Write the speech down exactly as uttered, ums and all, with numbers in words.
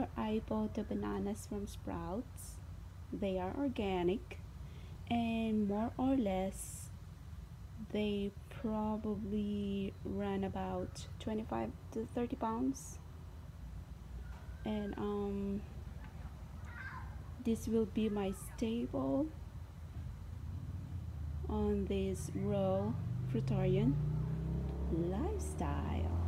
Here I bought the bananas from Sprouts. They are organic and more or less they probably run about twenty-five to thirty pounds. And um, this will be my staple on this raw fruitarian lifestyle.